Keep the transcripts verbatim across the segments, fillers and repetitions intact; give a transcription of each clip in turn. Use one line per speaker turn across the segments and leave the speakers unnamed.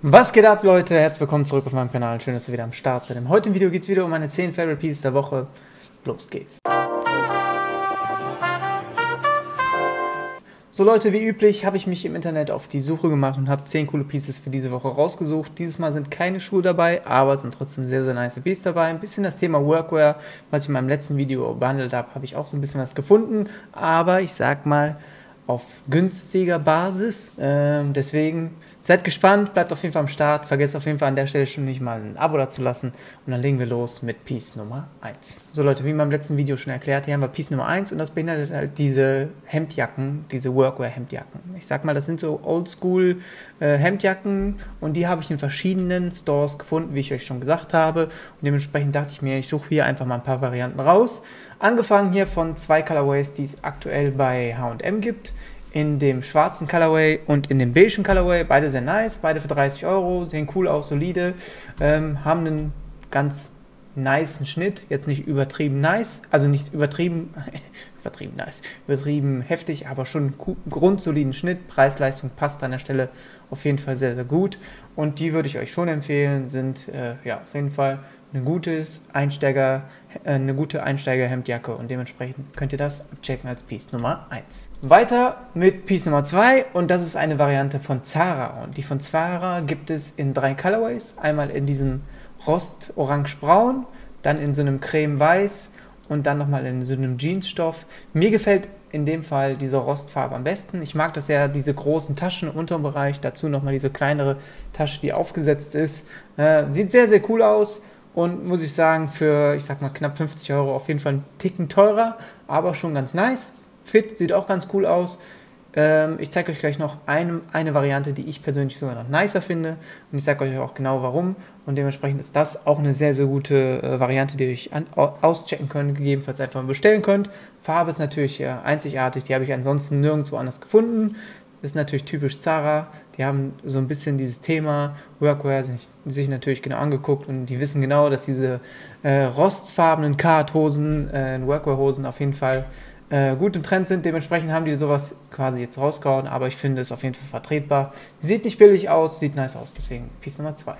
Was geht ab, Leute? Herzlich willkommen zurück auf meinem Kanal. Schön, dass ihr wieder am Start seid. Im heutigen Video geht es wieder um meine zehn Favorite Pieces der Woche. Los geht's. So Leute, wie üblich habe ich mich im Internet auf die Suche gemacht und habe zehn coole Pieces für diese Woche rausgesucht. Dieses Mal sind keine Schuhe dabei, aber es sind trotzdem sehr, sehr nice Pieces dabei. Ein bisschen das Thema Workwear, was ich in meinem letzten Video behandelt habe, habe ich auch so ein bisschen was gefunden. Aber ich sag mal, auf günstiger Basis. Ähm, deswegen seid gespannt, bleibt auf jeden Fall am Start. Vergesst auf jeden Fall an der Stelle schon nicht mal ein Abo dazulassen. Und dann legen wir los mit Piece Nummer eins. So Leute, wie in meinem letzten Video schon erklärt, hier haben wir Piece Nummer eins und das beinhaltet halt diese Hemdjacken, diese Workwear-Hemdjacken. Ich sag mal, das sind so Oldschool äh, Hemdjacken und die habe ich in verschiedenen Stores gefunden, wie ich euch schon gesagt habe. Und dementsprechend dachte ich mir, ich suche hier einfach mal ein paar Varianten raus. Angefangen hier von zwei Colorways, die es aktuell bei H und M gibt. In dem schwarzen Colorway und in dem beigen Colorway. Beide sehr nice, beide für dreißig Euro, sehen cool aus, solide, ähm, haben einen ganz nicen Schnitt, jetzt nicht übertrieben nice, also nicht übertrieben, übertrieben nice, übertrieben heftig, aber schon einen grundsoliden Schnitt. Preis-Leistung passt an der Stelle auf jeden Fall sehr, sehr gut und die würde ich euch schon empfehlen, sind äh, ja auf jeden Fall eine gutes Einsteiger, eine gute Einsteiger-Hemdjacke und dementsprechend könnt ihr das abchecken als Piece Nummer eins. Weiter mit Piece Nummer zwei und das ist eine Variante von Zara und die von Zara gibt es in drei Colorways, einmal in diesem Rost-Orange-Braun, dann in so einem Creme-Weiß und dann nochmal in so einem Jeansstoff. Mir gefällt in dem Fall diese Rostfarbe am besten. Ich mag das ja, diese großen Taschen im unteren Bereich, dazu nochmal diese kleinere Tasche, die aufgesetzt ist. Äh, sieht sehr, sehr cool aus. Und muss ich sagen, für, ich sag mal, knapp fünfzig Euro auf jeden Fall einen Ticken teurer, aber schon ganz nice. Fit, sieht auch ganz cool aus. Ähm, ich zeige euch gleich noch eine, eine Variante, die ich persönlich sogar noch nicer finde. Und ich sage euch auch genau warum. Und dementsprechend ist das auch eine sehr, sehr gute äh, Variante, die ihr euch an, auschecken könnt, gegebenenfalls einfach mal bestellen könnt. Farbe ist natürlich äh, einzigartig, die habe ich ansonsten nirgendwo anders gefunden. Ist natürlich typisch Zara, die haben so ein bisschen dieses Thema Workwear sich, sich natürlich genau angeguckt und die wissen genau, dass diese äh, rostfarbenen Card-Hosen, äh, Workwear-Hosen auf jeden Fall äh, gut im Trend sind. Dementsprechend haben die sowas quasi jetzt rausgehauen, aber ich finde es auf jeden Fall vertretbar. Sieht nicht billig aus, sieht nice aus, deswegen Piece Nummer zwei.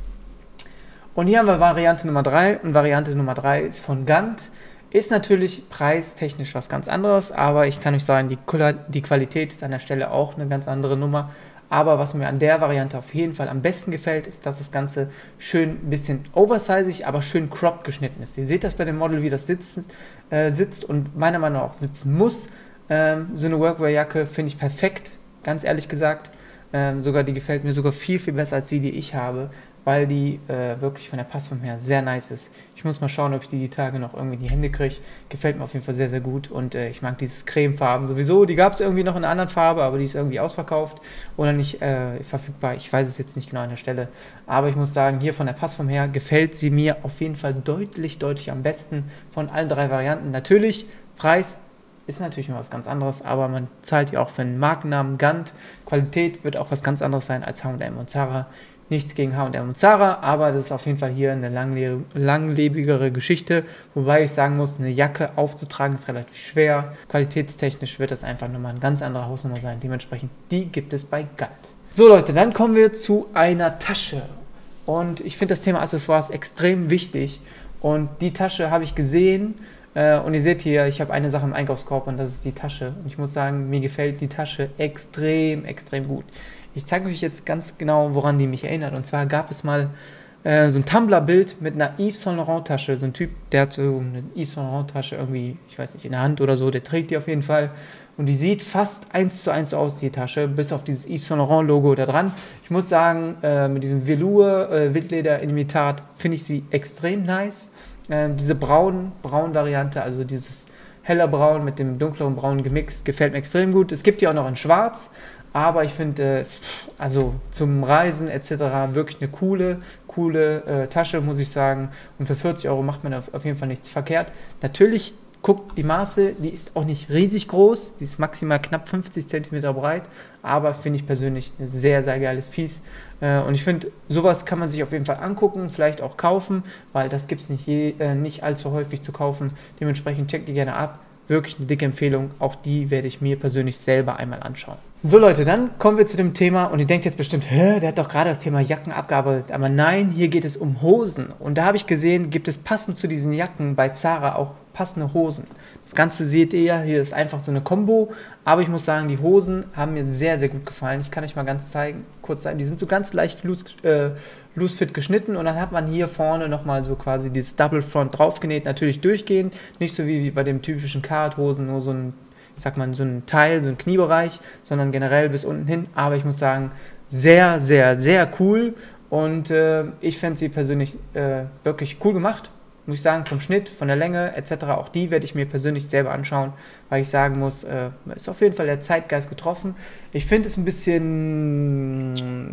Und hier haben wir Variante Nummer drei und Variante Nummer drei ist von Gant. Ist natürlich preistechnisch was ganz anderes, aber ich kann euch sagen, die, die Qualität ist an der Stelle auch eine ganz andere Nummer. Aber was mir an der Variante auf jeden Fall am besten gefällt, ist, dass das Ganze schön ein bisschen oversizig, aber schön cropped geschnitten ist. Ihr seht das bei dem Model, wie das sitzt, äh, sitzt und meiner Meinung nach auch sitzen muss. Ähm, so eine Workwear-Jacke finde ich perfekt, ganz ehrlich gesagt. Ähm, sogar die gefällt mir sogar viel, viel besser als die, die ich habe, weil die äh, wirklich von der Passform her sehr nice ist. Ich muss mal schauen, ob ich die die Tage noch irgendwie in die Hände kriege. Gefällt mir auf jeden Fall sehr, sehr gut und äh, ich mag dieses Cremefarben sowieso. Die gab es irgendwie noch in einer anderen Farbe, aber die ist irgendwie ausverkauft oder nicht äh, verfügbar. Ich weiß es jetzt nicht genau an der Stelle, aber ich muss sagen, hier von der Passform her gefällt sie mir auf jeden Fall deutlich, deutlich am besten von allen drei Varianten. Natürlich, Preis ist natürlich immer was ganz anderes, aber man zahlt ja auch für einen Markennamen Gant. Qualität wird auch was ganz anderes sein als H und M und Zara. Nichts gegen H und M und Zara, aber das ist auf jeden Fall hier eine langle langlebigere Geschichte, wobei ich sagen muss, eine Jacke aufzutragen ist relativ schwer. Qualitätstechnisch wird das einfach nochmal eine ganz andere Hausnummer sein. Dementsprechend, die gibt es bei Gant. So Leute, dann kommen wir zu einer Tasche. Und ich finde das Thema Accessoires extrem wichtig. Und die Tasche habe ich gesehen. Und ihr seht hier, ich habe eine Sache im Einkaufskorb und das ist die Tasche. Und ich muss sagen, mir gefällt die Tasche extrem, extrem gut. Ich zeige euch jetzt ganz genau, woran die mich erinnert. Und zwar gab es mal äh, so ein Tumblr-Bild mit einer Yves Saint Laurent-Tasche. So ein Typ, der hat so eine Yves Saint Laurent-Tasche irgendwie, ich weiß nicht, in der Hand oder so. Der trägt die auf jeden Fall. Und die sieht fast eins zu eins aus, die Tasche, bis auf dieses Yves Saint Laurent-Logo da dran. Ich muss sagen, äh, mit diesem Velour, äh, Wildleder-Imitat, finde ich sie extrem nice. Äh, diese braun, braun Variante, also dieses heller Braun mit dem dunkleren Braun gemixt, gefällt mir extrem gut. Es gibt die auch noch in Schwarz, aber ich finde es, also zum Reisen et cetera wirklich eine coole, coole äh, Tasche, muss ich sagen. Und für vierzig Euro macht man auf, auf jeden Fall nichts verkehrt. Natürlich guckt die Maße, die ist auch nicht riesig groß, die ist maximal knapp fünfzig Zentimeter breit, aber finde ich persönlich ein sehr, sehr geiles Piece. Äh, und ich finde, sowas kann man sich auf jeden Fall angucken, vielleicht auch kaufen, weil das gibt es nicht, je, äh, nicht allzu häufig zu kaufen. Dementsprechend checkt die gerne ab. Wirklich eine dicke Empfehlung, auch die werde ich mir persönlich selber einmal anschauen. So Leute, dann kommen wir zu dem Thema und ihr denkt jetzt bestimmt, hä, der hat doch gerade das Thema Jacken abgearbeitet, aber nein, hier geht es um Hosen und da habe ich gesehen, gibt es passend zu diesen Jacken bei Zara auch passende Hosen. Das Ganze seht ihr ja, hier ist einfach so eine Kombo, aber ich muss sagen, die Hosen haben mir sehr, sehr gut gefallen. Ich kann euch mal ganz zeigen, kurz zeigen, die sind so ganz leicht loose, äh, loose fit geschnitten und dann hat man hier vorne nochmal so quasi dieses Double Front draufgenäht, natürlich durchgehend, nicht so wie bei dem typischen Carhartt-Hosen, nur so ein ich sag mal, so ein Teil, so ein Kniebereich, sondern generell bis unten hin. Aber ich muss sagen, sehr, sehr, sehr cool. Und äh, ich fände sie persönlich äh, wirklich cool gemacht. Muss ich sagen, vom Schnitt, von der Länge et cetera. Auch die werde ich mir persönlich selber anschauen, weil ich sagen muss, äh, ist auf jeden Fall der Zeitgeist getroffen. Ich finde es ein bisschen,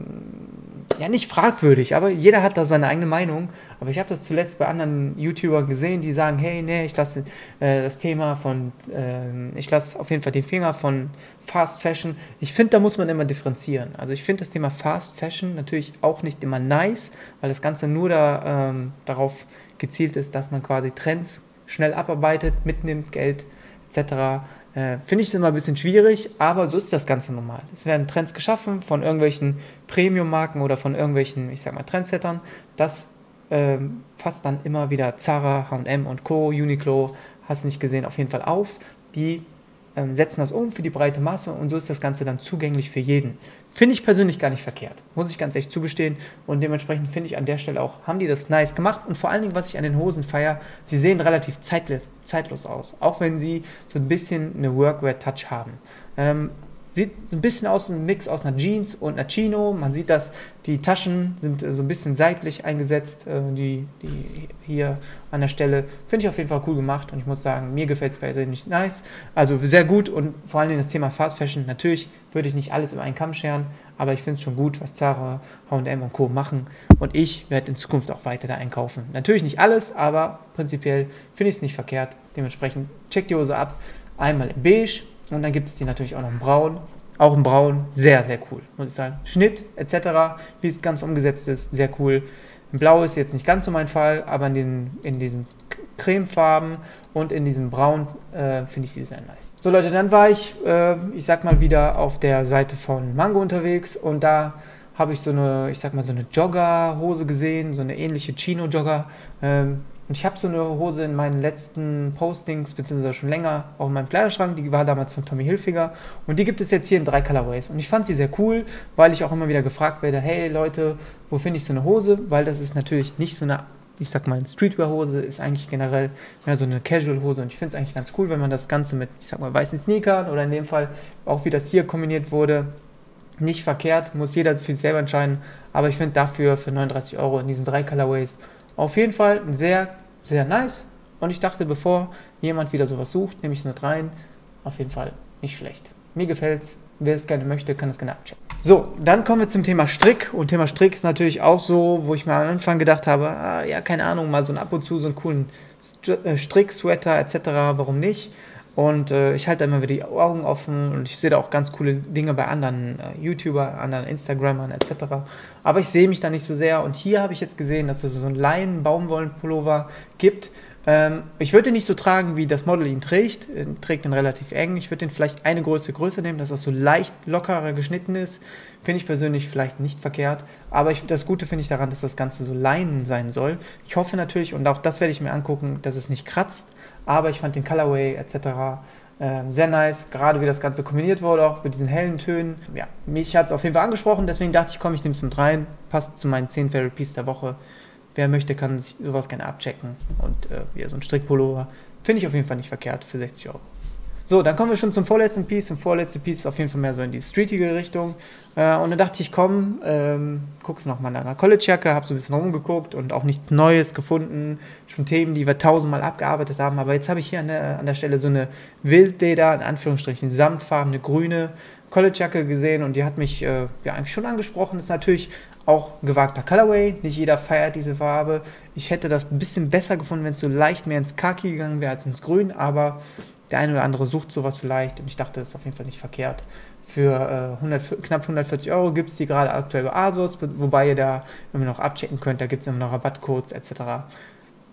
ja nicht fragwürdig, aber jeder hat da seine eigene Meinung. Aber ich habe das zuletzt bei anderen YouTubern gesehen, die sagen, hey, nee, ich lasse äh, das Thema von, äh, ich lasse auf jeden Fall den Finger von Fast Fashion. Ich finde, da muss man immer differenzieren. Also ich finde das Thema Fast Fashion natürlich auch nicht immer nice, weil das Ganze nur da, ähm, darauf gezielt ist, dass man quasi Trends schnell abarbeitet, mitnimmt, Geld et cetera. Äh, Finde ich es immer ein bisschen schwierig, aber so ist das Ganze normal. Es werden Trends geschaffen von irgendwelchen Premium-Marken oder von irgendwelchen, ich sag mal, Trendsettern. Das ähm, fasst dann immer wieder Zara, H und M und Co., Uniqlo, hast nicht gesehen, auf jeden Fall auf. Die ähm, setzen das um für die breite Masse und so ist das Ganze dann zugänglich für jeden. Finde ich persönlich gar nicht verkehrt, muss ich ganz ehrlich zugestehen. Und dementsprechend finde ich an der Stelle auch, haben die das nice gemacht. Und vor allen Dingen, was ich an den Hosen feiere, sie sehen relativ zeitlos aus. Auch wenn sie so ein bisschen eine Workwear-Touch haben. Ähm, sieht so ein bisschen aus, ein Mix aus einer Jeans und einer Chino. Man sieht, dass die Taschen sind so ein bisschen seitlich eingesetzt, äh, die, die hier an der Stelle. Finde ich auf jeden Fall cool gemacht und ich muss sagen, mir gefällt es persönlich nice. Also sehr gut und vor allen Dingen das Thema Fast Fashion. Natürlich würde ich nicht alles über einen Kamm scheren, aber ich finde es schon gut, was Zara, H und M und Co. machen und ich werde in Zukunft auch weiter da einkaufen. Natürlich nicht alles, aber prinzipiell finde ich es nicht verkehrt. Dementsprechend checkt die Hose ab, einmal in beige und dann gibt es die natürlich auch noch in braun. Auch in braun, sehr, sehr cool, muss ich sagen. Schnitt et cetera, wie es ganz umgesetzt ist, sehr cool. In blau ist jetzt nicht ganz so mein Fall, aber in, den, in diesen Cremefarben und in diesem Braun äh, finde ich sie sehr nice. So Leute, dann war ich, äh, ich sag mal wieder auf der Seite von Mango unterwegs und da habe ich so eine, ich sag mal so eine Joggerhose gesehen, so eine ähnliche Chino-Jogger. Ähm, und ich habe so eine Hose in meinen letzten Postings, beziehungsweise schon länger, auch in meinem Kleiderschrank, die war damals von Tommy Hilfiger und die gibt es jetzt hier in drei Colorways und ich fand sie sehr cool, weil ich auch immer wieder gefragt werde, hey Leute, wo finde ich so eine Hose, weil das ist natürlich nicht so eine, ich sag mal, Streetwear-Hose ist eigentlich generell mehr so eine Casual-Hose und ich finde es eigentlich ganz cool, wenn man das Ganze mit, ich sag mal, weißen Sneakern oder in dem Fall auch wie das hier kombiniert wurde, nicht verkehrt, muss jeder für sich selber entscheiden, aber ich finde dafür für neununddreißig Euro in diesen drei Colorways auf jeden Fall sehr, sehr nice und ich dachte, bevor jemand wieder sowas sucht, nehme ich es mit rein, auf jeden Fall nicht schlecht. Mir gefällt's, wer es gerne möchte, kann es gerne abchecken. So, dann kommen wir zum Thema Strick und Thema Strick ist natürlich auch so, wo ich mir am Anfang gedacht habe, ah, ja, keine Ahnung, mal so ein ab und zu so einen coolen Strick, Sweater et cetera, warum nicht? Und äh, ich halte immer wieder die Augen offen und ich sehe da auch ganz coole Dinge bei anderen äh, YouTuber, anderen Instagrammern et cetera. Aber ich sehe mich da nicht so sehr. Und hier habe ich jetzt gesehen, dass es so einen Leinen-Baumwollen-Pullover gibt. Ähm, ich würde den nicht so tragen, wie das Model ihn trägt. Er trägt den relativ eng. Ich würde den vielleicht eine Größe größer nehmen, dass das so leicht lockerer geschnitten ist. Finde ich persönlich vielleicht nicht verkehrt. Aber ich, das Gute finde ich daran, dass das Ganze so Leinen sein soll. Ich hoffe natürlich, und auch das werde ich mir angucken, dass es nicht kratzt. Aber ich fand den Colorway et cetera äh, sehr nice, gerade wie das Ganze kombiniert wurde, auch mit diesen hellen Tönen. Ja, mich hat es auf jeden Fall angesprochen, deswegen dachte ich, komm, ich nehme es mit rein. Passt zu meinen zehn Favorite Pieces der Woche. Wer möchte, kann sich sowas gerne abchecken. Und äh, ja, so ein Strickpullover finde ich auf jeden Fall nicht verkehrt für sechzig Euro. So, dann kommen wir schon zum vorletzten Piece. Und vorletzte Piece ist auf jeden Fall mehr so in die streetige Richtung. Äh, und dann dachte ich, komm, ähm, guck's nochmal nach einer Collegejacke, habe so ein bisschen rumgeguckt und auch nichts Neues gefunden. Schon Themen, die wir tausendmal abgearbeitet haben. Aber jetzt habe ich hier an der, an der Stelle so eine Wildleder, in Anführungsstrichen samtfarbene, grüne Collegejacke gesehen. Und die hat mich äh, ja eigentlich schon angesprochen. Ist natürlich auch ein gewagter Colorway. Nicht jeder feiert diese Farbe. Ich hätte das ein bisschen besser gefunden, wenn es so leicht mehr ins Khaki gegangen wäre als ins Grün. Aber der eine oder andere sucht sowas vielleicht und ich dachte, das ist auf jeden Fall nicht verkehrt. Für äh, hundert, knapp hundertvierzig Euro gibt es die gerade aktuell bei ASOS, wobei ihr da immer noch abchecken könnt, da gibt es immer noch Rabattcodes et cetera.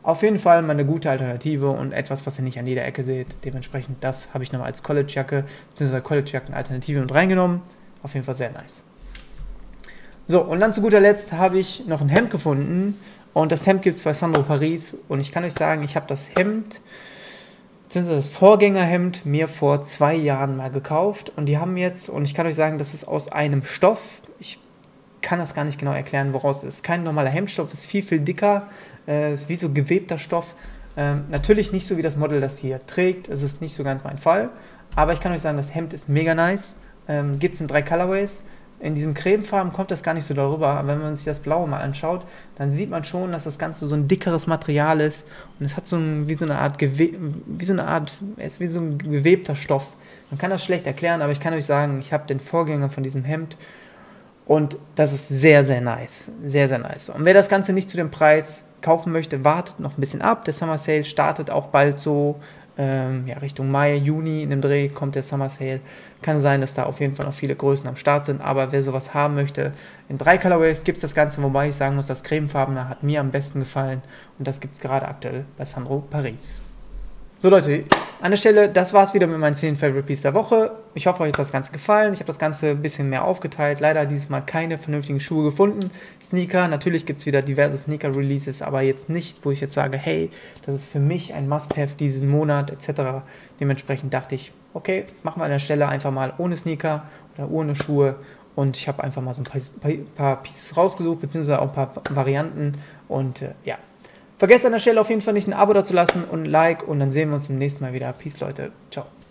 Auf jeden Fall mal eine gute Alternative und etwas, was ihr nicht an jeder Ecke seht. Dementsprechend, das habe ich nochmal als College-Jacke bzw. College-Jacken-Alternative mit reingenommen. Auf jeden Fall sehr nice. So, und dann zu guter Letzt habe ich noch ein Hemd gefunden. Und das Hemd gibt es bei Sandro Paris. Und ich kann euch sagen, ich habe das Hemd, beziehungsweise das Vorgängerhemd, mir vor zwei Jahren mal gekauft. Und die haben jetzt, und ich kann euch sagen, das ist aus einem Stoff. Ich kann das gar nicht genau erklären, woraus es ist. Kein normaler Hemdstoff, ist viel, viel dicker. Äh, ist wie so gewebter Stoff. Ähm, natürlich nicht so wie das Model das hier trägt. Es ist nicht so ganz mein Fall. Aber ich kann euch sagen, das Hemd ist mega nice. Ähm, Gibt es in drei Colorways. In diesem Cremefarben kommt das gar nicht so darüber. Aber wenn man sich das Blaue mal anschaut, dann sieht man schon, dass das Ganze so ein dickeres Material ist. Und es hat so ein, wie so eine Art, Gewe wie so eine Art, es ist wie so ein gewebter Stoff. Man kann das schlecht erklären, aber ich kann euch sagen, ich habe den Vorgänger von diesem Hemd. Und das ist sehr, sehr nice. Sehr, sehr nice. Und wer das Ganze nicht zu dem Preis kaufen möchte, wartet noch ein bisschen ab. Der Summer Sale startet auch bald so, ähm, ja, Richtung Mai, Juni in dem Dreh kommt der Summer Sale. Kann sein, dass da auf jeden Fall noch viele Größen am Start sind, aber wer sowas haben möchte, in drei Colorways gibt es das Ganze, wobei ich sagen muss, das Cremefarbene hat mir am besten gefallen und das gibt es gerade aktuell bei Sandro Paris. So Leute, an der Stelle, das war es wieder mit meinen zehn Favorite Pieces der Woche. Ich hoffe, euch hat das Ganze gefallen. Ich habe das Ganze ein bisschen mehr aufgeteilt. Leider dieses Mal keine vernünftigen Schuhe gefunden. Sneaker, natürlich gibt es wieder diverse Sneaker-Releases, aber jetzt nicht, wo ich jetzt sage, hey, das ist für mich ein Must-Have diesen Monat et cetera. Dementsprechend dachte ich, okay, machen wir an der Stelle einfach mal ohne Sneaker oder ohne Schuhe. Und ich habe einfach mal so ein paar, paar Pieces rausgesucht, beziehungsweise auch ein paar Varianten. Und äh, ja. Vergesst an der Stelle auf jeden Fall nicht ein Abo da zu lassen und ein Like und dann sehen wir uns beim nächsten Mal wieder. Peace, Leute. Ciao.